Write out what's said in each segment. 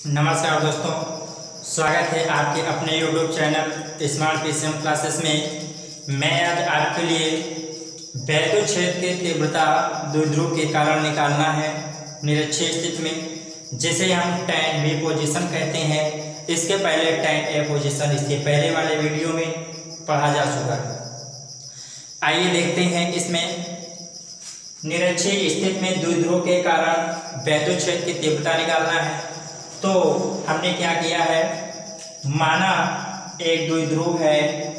नमस्कार दोस्तों, स्वागत है आपके अपने YouTube channel smart PCM classes में। मैं आज आपके लिए वैद्युत क्षेत्र की तीव्रता द्विध्रुव के कारण निकालना है निरक्षीय स्थिति में, जिसे हम tan V पोजीशन कहते हैं। इसके पहले tan A पोजीशन इसके पहले वाले वीडियो में पढ़ा जा चुका है। आइए देखते हैं इसमें निरक्षीय स्थिति में द्विध्रुव के कारण वैद्युत क्षेत्र की तीव्रता निकालना है। तो हमने क्या किया है, माना एक द्विध्रुव है,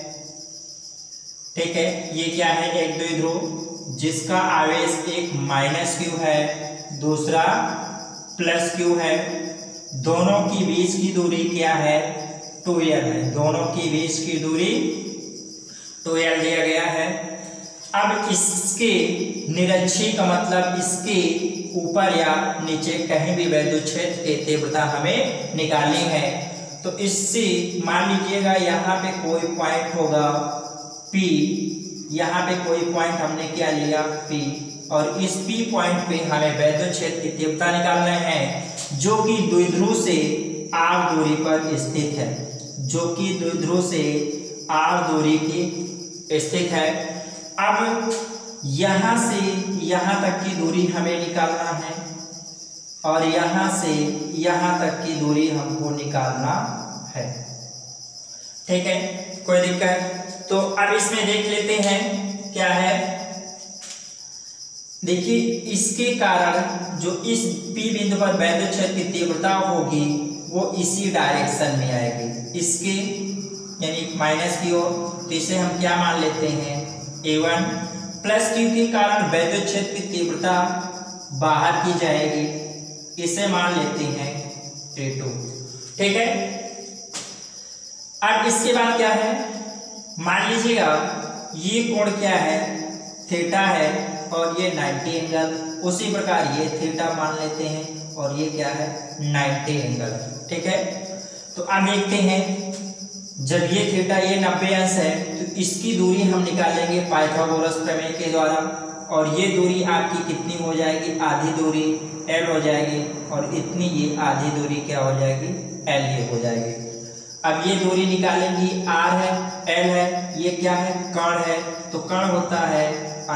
ठीक है। ये क्या है, एक द्विध्रुव जिसका आवेश एक -q है, दूसरा +q है। दोनों की बीच की दूरी क्या है, 2l है। दोनों की बीच की दूरी 2l दिया गया है। अब इसके निरक्षीय का मतलब इसके ऊपर या नीचे कहीं भी वैद्युत क्षेत्र की तीव्रता हमें निकालनी है। तो इससे मान लीजिएगा यहाँ पे कोई पॉइंट होगा P, यहाँ पे कोई पॉइंट हमने क्या लिया P, और इस P पॉइंट पे हमें वैद्युत क्षेत्र की तीव्रता निकालना है, जो कि द्विध्रुव से r दूरी पर स्थित है, जो कि द्विध्रुव से r दूरी की स्थित है। अब यहाँ से यहाँ तक की दूरी हमें निकालना है और यहाँ से यहाँ तक की दूरी हमको निकालना है, ठीक है। कोई दिक्कत? तो अब इसमें देख लेते हैं क्या है। देखिए, इसके कारण जो इस P बिंदु पर वैद्युत क्षेत्र की तीव्रता होगी वो इसी डायरेक्शन में आएगी, इसके यानी -q। तो इसे हम क्या मान लेते हैं, A1 +q के कारण वैद्युत क्षेत्र की तीव्रता बाहर की जाएगी, इसे मान लेते हैं A2, ठीक है। अब इसके बाद क्या है, मान लीजिएगा ये कोण क्या है, थीटा है, और ये 90 एंगल। उसी प्रकार ये थीटा मान लेते हैं और ये क्या है, 90 एंगल, ठीक है। तो अब देखते हैं, जब ये थीटा ये 90 अंश है तो इसकी दूरी हम निकालेंगे पाइथागोरस प्रमेय के द्वारा, और ये दूरी आपकी कितनी हो जाएगी, आधी दूरी L हो जाएगी, और इतनी ये आधी दूरी क्या हो जाएगी, L ये हो जाएगी। अब ये दूरी निकालेंगी, R है, L है, ये क्या है, कण है। तो कण होता है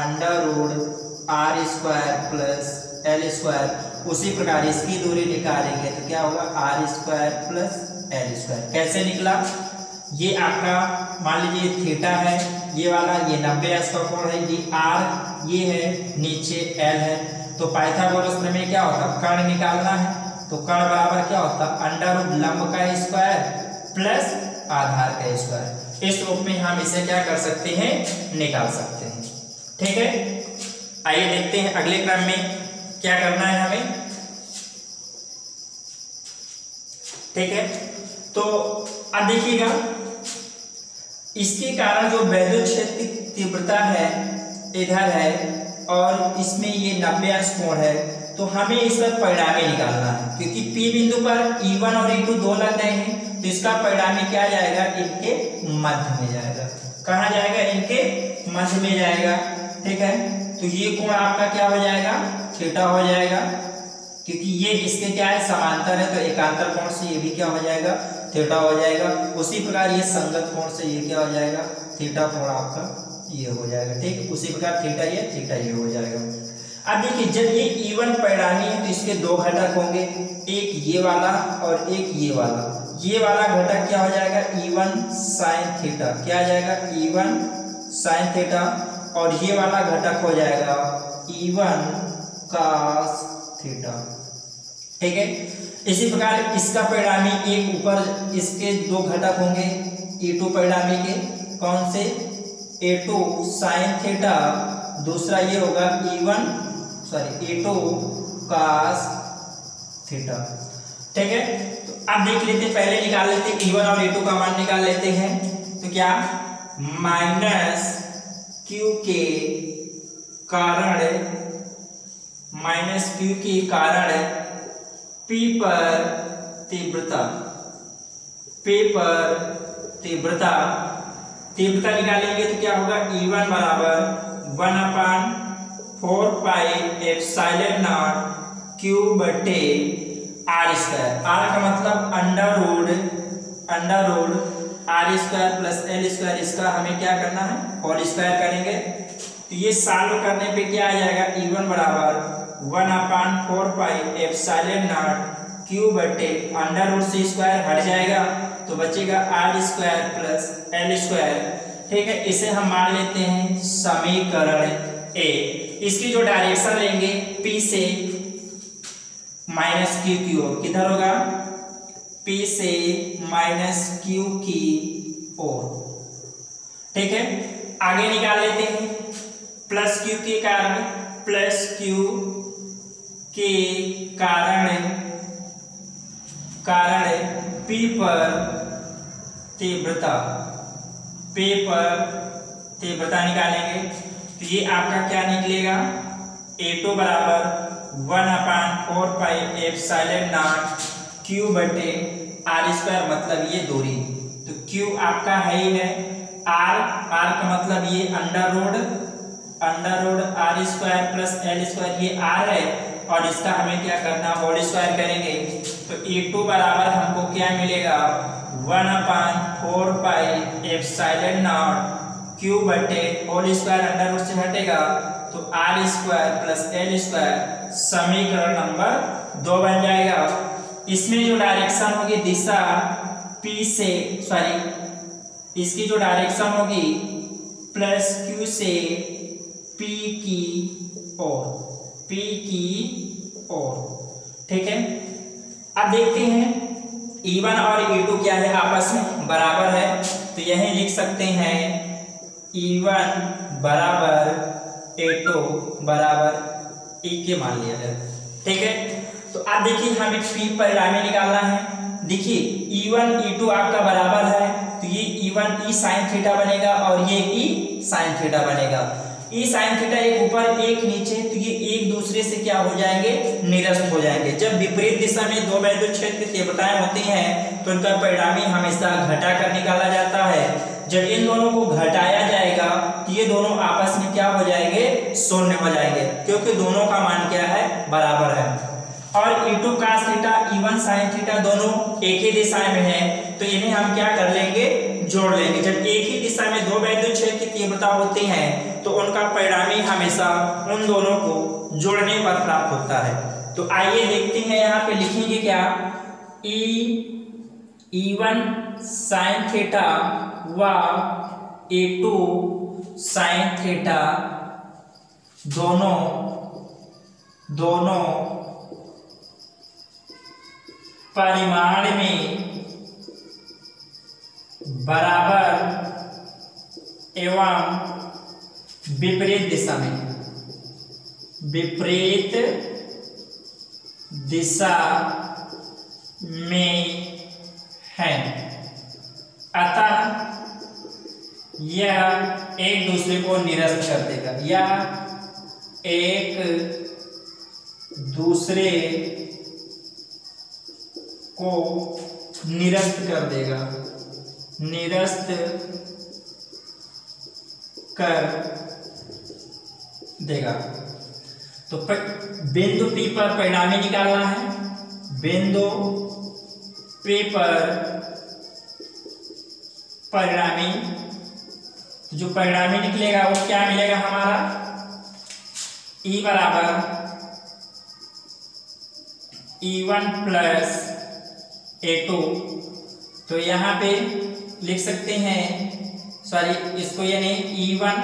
√r² + L²। उसी प्रकार इसकी दूरी निकालेंगे तो क्या होगा, r² + L²। कैसे निकला, ये आपका मान लीजिए थीटा है, ये वाला ये 90 अंश का कोण है, ये R ये है, नीचे L है। तो पाइथागोरस प्रमेय क्या होता, कर्ण निकालना है, तो कर्ण बराबर क्या होता, √ लंब का स्क्वायर प्लस आधार का स्क्वायर। इस रूप में हम इसे क्या कर सकते हैं, निकाल सकते हैं, ठीक है। आइए देखते हैं अगले क्रम में क्या करना है हमें, ठीक है। तो अब देखिएगा, इसके कारण जो वैद्युत क्षेत्र की तीव्रता है इधर है, और इसमें ये 90 अंश कोण है। तो हमें इस पर परिणामी निकालना है, क्योंकि P बिंदु पर E1 और E2 दो लग रहे हैं, तो इसका परिणामी क्या जाएगा, इनके मध्य में जाएगा। कहाँ जाएगा, इनके मध्य में जाएगा, ठीक है। तो ये कोण आपका क्या हो जाएगा, थीटा हो जाएगा, क्योंकि ये इसके क्या है, समांतर है। तो एकांतर कोण से ये भी क्या हो जाएगा, थीटा हो जाएगा। उसी प्रकार ये संगत कोण से ये क्या हो जाएगा, थीटा कोण आपका ये हो जाएगा, ठीक। उसी प्रकार थीटा ये हो जाएगा। अब देखिए, जब ये E1 परिणामी है तो इसके दो घटक होंगे, एक ये वाला और एक ये वाला। ये वाला घटक क्या हो जाएगा, E1 sin थीटा, क्या आ जाएगा, E1 sin थीटा, और ये वाला घटक हो जाएगा E1 cos थीटा, ठीक है। इसी प्रकार इसका परिणामी एक ऊपर इसके दो घटक होंगे E2 परिणामी के, कौन से, A2 sin थीटा, दूसरा ये होगा E2 cos थीटा, ठीक है। तो अब देख लेते हैं, पहले निकाल लेते हैं E1 और E2 का मान निकाल लेते हैं। तो क्या, -q के कारण P पर तीव्रता निकालेंगे तो क्या होगा, E1 बराबर 1/4 पाई एप्सिलॉन नॉट q बटे आर स्क्वायर, आर का मतलब under root r square plus l square, इसका हमें क्या करना है, होल स्क्वायर करेंगे। तो ये सॉल्व करने पे क्या आ जाएगा, E1 बराबर 1/4 पाई एप्सिलॉन नॉट क्यू बटे अंडर रूट से स्क्वायर हट जाएगा तो बचेगा r square plus l square. ठीक है, इसे हम मान लेते हैं समीकरण ए। इसकी जो डायरेक्शन लेंगे P से माइनस क्यू की ओर, किधर होगा, P से माइनस क्यू की ओर। ठीक है, आगे निकाल लेते हैं, प्लस क्यू के कारण, प्लस क्यू के कारण P पर तीव्रता निकालेंगे तो ये आपका क्या निकलेगा, A2 बराबर 1/4 पाई एप्सिलॉन नॉट क्यू बटे आर स्क्वायर, मतलब ये दूरी, तो क्यू आपका है ही है, आर का मतलब ये under root r square plus l square, ये आर है और इसका हमें क्या करना, होल स्क्वायर करेंगे। तो E2 बराबर हमको क्या मिलेगा, 1/4 पाई एप्सिलॉन नॉट क्यू बटे होल स्क्वायर अंडर रूट से हटेगा तो r square plus l square, समीकरण नंबर 2 बन जाएगा। इसमें जो डायरेक्शन होगी दिशा P से, सॉरी इसकी जो डायरेक्शन होगी प्लस क्यू से P की ओर। ठीक है, अब देखते हैं E1 और E2 क्या है, आपस में बराबर है, तो यही लिख सकते हैं E1 बराबर A2 बराबर E के मान लिया जाए। ठीक है, तो अब देखिए हमें P परिणामी निकालना है। देखिए E1 E2 आपका बराबर है तो ये E1 E साइन थीटा बनेगा और ये E साइन थीटा बनेगा। E साइन थीटा एक ऊपर एक नीचे, तो ये एक दूसरे से क्या हो जाएंगे, निरस्त हो जाएंगे। जब विपरीत दिशा में दो वैद्युत क्षेत्र की तीव्रताएं होती हैं तो उनका परिणामी हमेशा घटाकर निकाला जाता है। जब इन दोनों को घटाया जाएगा तो ये दोनों आपस में क्या हो जाएंगे, शून्य हो जाएंगे, क्योंकि दोनों का मान क्या है, बराबर है। और E2 cos theta E1 sin theta दोनों एक ही दिशा में है तो इन्हें हम क्या कर लेंगे, जोड़ लेंगे। जब एक ही दिशा में दो वैद्युत क्षेत्र की तीव्रता होती है तो उनका परिणामी हमेशा उन दोनों को जोड़ने पर प्राप्त होता है। तो आइए देखते हैं, यहाँ पे लिखेंगे क्या, E1 sin थीटा व E2 sin थीटा दोनों परिमाण में बराबर एवं विपरीत दिशा में है, अतः यह एक दूसरे को निरस्त कर देगा, यह एक दूसरे को निरस्त कर देगा, निरस्त कर देगा। तो बिंदु P पर परिणामी निकालना है, बिंदु P पर परिणामी, जो परिणामी निकलेगा वो क्या मिलेगा हमारा, E बराबर E1 प्लस A2। तो यहाँ पे लिख सकते हैं, सॉरी इसको ये नहीं, E1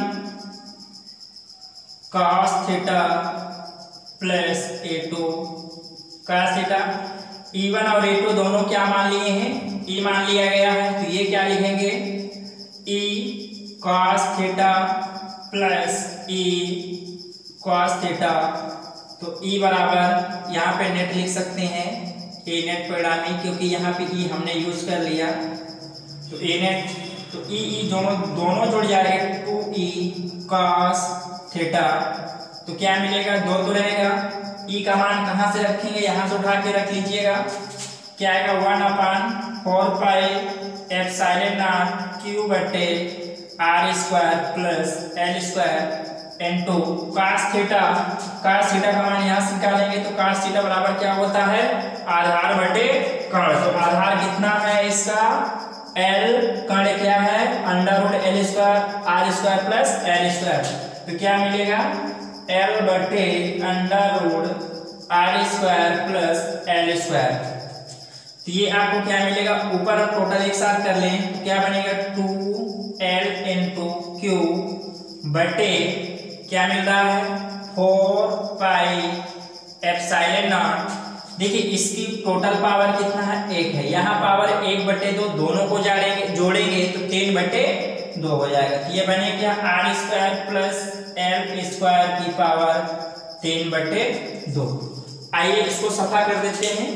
cos theta plus A2 cos theta. E1 और A2 दोनों क्या मान लिए हैं, E मान लिया गया है, तो ये क्या लिखेंगे, E cos theta plus E cos theta. तो E बराबर यहाँ पे नेट लिख सकते हैं, ए नेट परिणामी, क्योंकि यहाँ पे E हमने यूज कर लिया, तो ए नेट, तो E दोनों जुड़ जाएगा, 2E cos थीटा। तो क्या मिलेगा, 2 तो रहेगा, E का मान कहाँ से रखेंगे, यहाँ से उठा के रख लीजिएगा, क्या आएगा, 1/4 पाई एप्सिलॉन नॉट क्यू बटे r square plus l square. Into cos theta. cos theta का मान यहाँ से निकालेंगे तो cos थीटा बराबर क्या होता है, आधार बटे कर्ण। तो आधार कितना है इसका, L, कर्ण क्या है under root L square r square plus L square. तो क्या मिलेगा, L बटे under root r square plus L square. तो ये आपको क्या मिलेगा, ऊपर टोटल एक साथ कर लें तो क्या बनेगा 2L इंटू क्यू बटे क्या मिल रहा है 4 पाई एप्सिलॉन नॉट। देखिए इसकी टोटल पावर कितना है, 1 है। यहाँ पावर 1/2 दोनों को जोड़ेंगे तो 3/2 हो जाएगा। तो ये बने क्या r square plus l square की पावर 3/2। आइए इसको सफा कर देते हैं।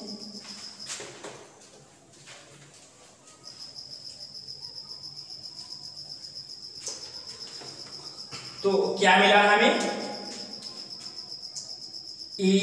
तो क्या मिला हमें, ई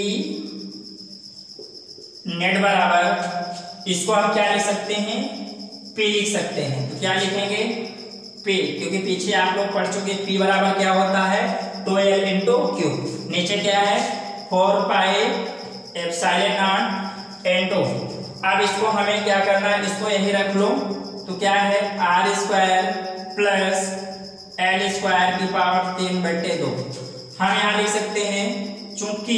नेट बराबर, इसको हम क्या लिख सकते हैं, पी लिख सकते हैं। तो क्या लिखेंगे, पी, क्योंकि पीछे आप लोग पढ़ चुके पी बराबर क्या होता है 2L इंटू क्यू। नीचे क्या है 4 पाई एप्सिलॉन नॉट इंटू, अब इसको हमें क्या करना है, इसको यही रख लो। तो क्या है R square plus L square की पावर 3/2। हम यहां लिख सकते हैं चूंकि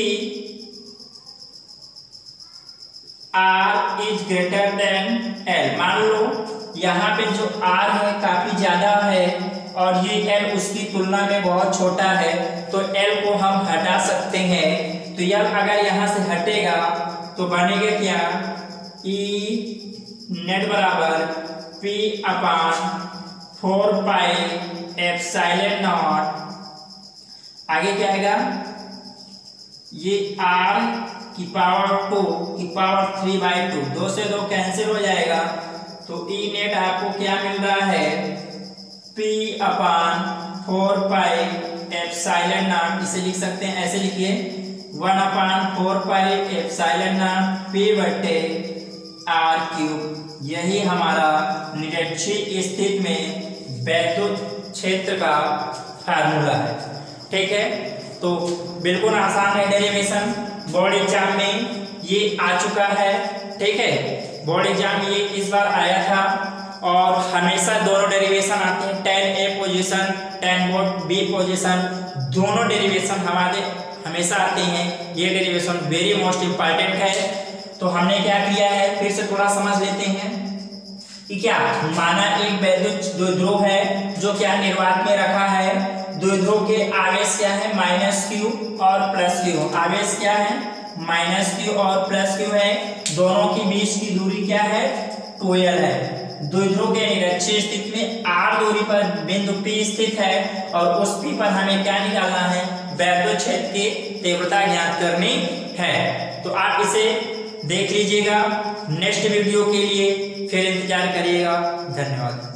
R is greater than L, मान लो यहाँ पे जो R है काफी ज्यादा है और ये L उसकी तुलना में बहुत छोटा है, तो L को हम हटा सकते हैं। तो L अगर यहाँ से हटेगा तो बनेगा क्या, E नेट बराबर P upon 4 pi epsilon naught, आगे क्या आएगा, ये R की पावर 2 की पावर 3/2, 2 से 2 कैंसिल हो जाएगा। तो E नेट आपको क्या मिल रहा है, P upon 4 pi epsilon naught, इसे लिख सकते हैं ऐसे लिखिए 1 upon 4 pi epsilon naught P बटे R क्यूब। यही हमारा निरक्षीय स्थिति में वैद्युत क्षेत्र का फार्मूला है। ठीक है, तो बिल्कुल आसान है डेरिवेशन, बोर्ड एग्जाम में ये आ चुका है। ठीक है, बोर्ड एग्जाम ये इस बार आया था और हमेशा दोनों डेरिवेशन आते हैं, tan A position tan B position, दोनों डेरिवेशन हमारे हमेशा आते हैं। ये डेरिवेशन वेरी मोस्ट इंपॉर्टेंट है। तो हमने क्या किया है, फिर से थोड़ा समझ लेते हैं कि क्या माना एक वैद्युत द्विध्रुव है जो क्या निर्वात में रखा है, द्विध्रुव के आवेश क्या है -q और +q, आवेश क्या है -q और +q है, दोनों के बीच की दूरी क्या है 2L है। द्विध्रुव के निरक्षीय स्थिति में r दूरी पर बिंदु P स्थित है और उस P पर हमें क्या निकालना है, वैद्युत क्षेत्र की तीव्रता ज्ञात करनी है। तो आप इसे देख लीजिएगा, नेक्स्ट वीडियो के लिए फिर इंतजार करिएगा। धन्यवाद।